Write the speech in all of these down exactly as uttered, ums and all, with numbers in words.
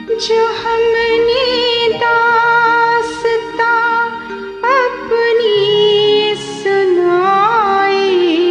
जो हमने दास्तां अपनी सुनाई,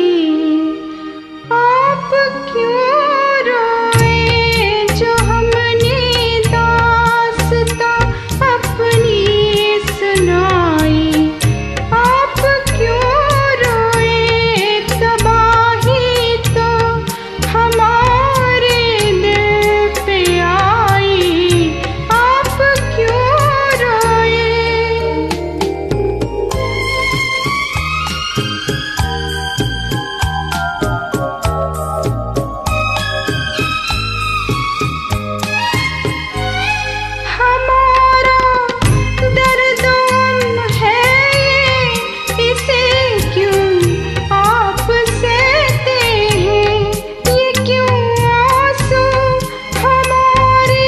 आप क्यों रोए? जो हमने दास्तां अपनी सुनाई, आप क्यों रोए? तबाही तो हमारे दिल पे आई, आप क्यों रोए? हमारा दर्द गम है ये, इसे क्यों आप सहते हैं? ये क्यों आंसू हमारी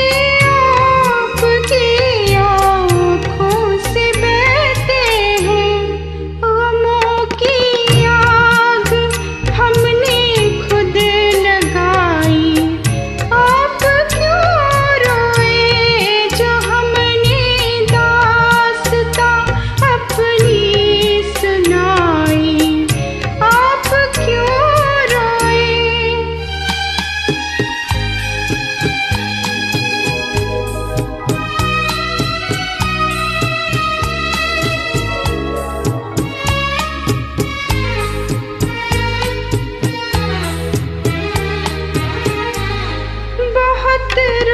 आपकी आँखों से बहते हैं? गमों की आग हमने खुद लगाई, आप क्यों रोए? जो हमने दास्तां अपनी सुनाई, आप क्यों रोए? बहुत